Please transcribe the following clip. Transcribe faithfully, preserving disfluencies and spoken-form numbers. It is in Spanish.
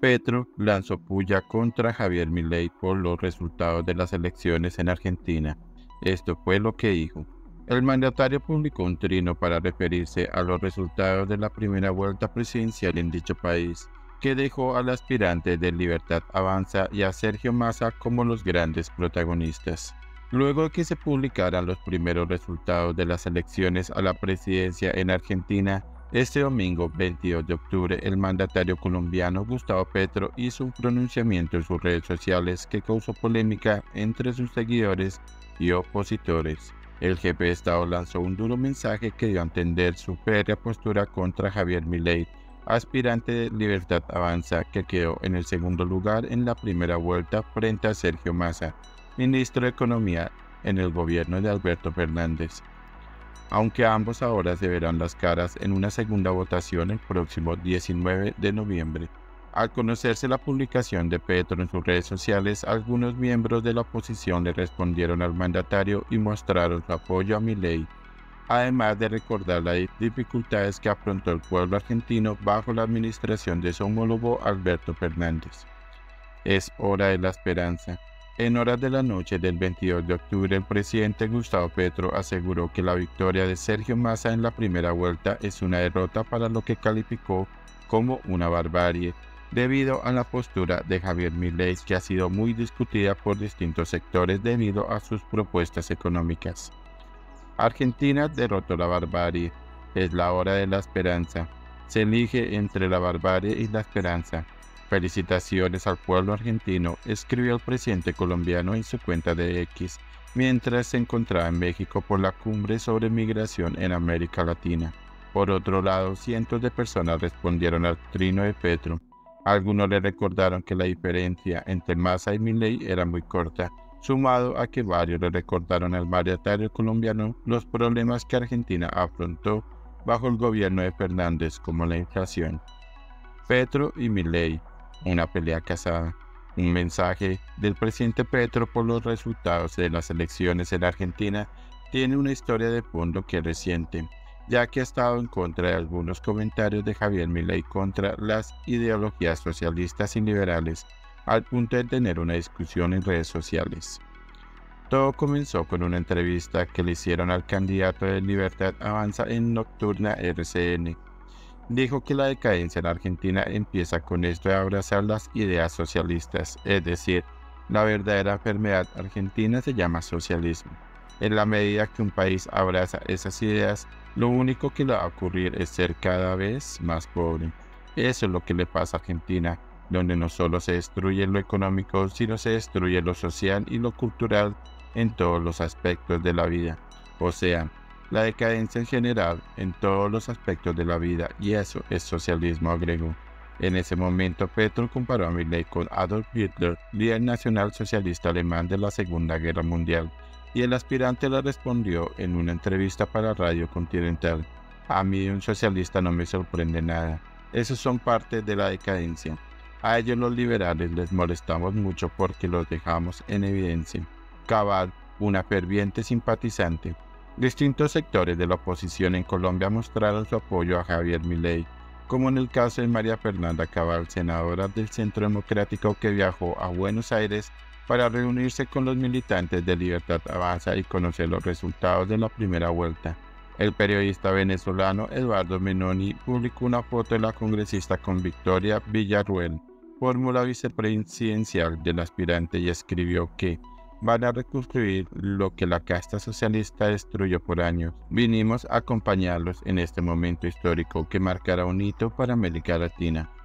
Petro lanzó puya contra Javier Milei por los resultados de las elecciones en Argentina. Esto fue lo que dijo. El mandatario publicó un trino para referirse a los resultados de la primera vuelta presidencial en dicho país, que dejó al aspirante de Libertad Avanza y a Sergio Massa como los grandes protagonistas. Luego de que se publicaran los primeros resultados de las elecciones a la presidencia en Argentina, este domingo veintidós de octubre, el mandatario colombiano Gustavo Petro hizo un pronunciamiento en sus redes sociales que causó polémica entre sus seguidores y opositores. El jefe de Estado lanzó un duro mensaje que dio a entender su férrea postura contra Javier Milei, aspirante de Libertad Avanza, que quedó en el segundo lugar en la primera vuelta frente a Sergio Massa, ministro de Economía en el gobierno de Alberto Fernández. Aunque ambos ahora se verán las caras en una segunda votación el próximo diecinueve de noviembre. Al conocerse la publicación de Petro en sus redes sociales, algunos miembros de la oposición le respondieron al mandatario y mostraron su apoyo a Milei, además de recordar las dificultades que afrontó el pueblo argentino bajo la administración de su homólogo Alberto Fernández. Es hora de la esperanza. En horas de la noche del veintidós de octubre, el presidente Gustavo Petro aseguró que la victoria de Sergio Massa en la primera vuelta es una derrota para lo que calificó como una barbarie, debido a la postura de Javier Milei, que ha sido muy discutida por distintos sectores debido a sus propuestas económicas. Argentina derrotó la barbarie. Es la hora de la esperanza. Se elige entre la barbarie y la esperanza. Felicitaciones al pueblo argentino, escribió el presidente colombiano en su cuenta de X, mientras se encontraba en México por la cumbre sobre migración en América Latina. Por otro lado, cientos de personas respondieron al trino de Petro. Algunos le recordaron que la diferencia entre Massa y Milei era muy corta, sumado a que varios le recordaron al mandatario colombiano los problemas que Argentina afrontó bajo el gobierno de Fernández, como la inflación. Petro y Milei, una pelea casada. Un mensaje del presidente Petro por los resultados de las elecciones en Argentina tiene una historia de fondo que es reciente, ya que ha estado en contra de algunos comentarios de Javier Milei contra las ideologías socialistas y liberales, al punto de tener una discusión en redes sociales. Todo comenzó con una entrevista que le hicieron al candidato de Libertad Avanza en Nocturna R C N. Dijo que la decadencia en Argentina empieza con esto de abrazar las ideas socialistas, es decir, la verdadera enfermedad argentina se llama socialismo. En la medida que un país abraza esas ideas, lo único que le va a ocurrir es ser cada vez más pobre. Eso es lo que le pasa a Argentina, donde no solo se destruye lo económico, sino se destruye lo social y lo cultural en todos los aspectos de la vida. O sea, la decadencia en general en todos los aspectos de la vida, y eso es socialismo, agregó. En ese momento, Petro comparó a Milei con Adolf Hitler, líder nacional socialista alemán de la Segunda Guerra Mundial, y el aspirante le respondió en una entrevista para Radio Continental: a mí un socialista no me sorprende nada, esos son parte de la decadencia. A ellos los liberales les molestamos mucho porque los dejamos en evidencia. Cabal, una ferviente simpatizante. Distintos sectores de la oposición en Colombia mostraron su apoyo a Javier Milei, como en el caso de María Fernanda Cabal, senadora del Centro Democrático, que viajó a Buenos Aires para reunirse con los militantes de Libertad Avanza y conocer los resultados de la primera vuelta. El periodista venezolano Eduardo Menoni publicó una foto de la congresista con Victoria Villarruel, fórmula vicepresidencial del aspirante, y escribió que van a reconstruir lo que la casta socialista destruyó por años. Vinimos a acompañarlos en este momento histórico que marcará un hito para América Latina.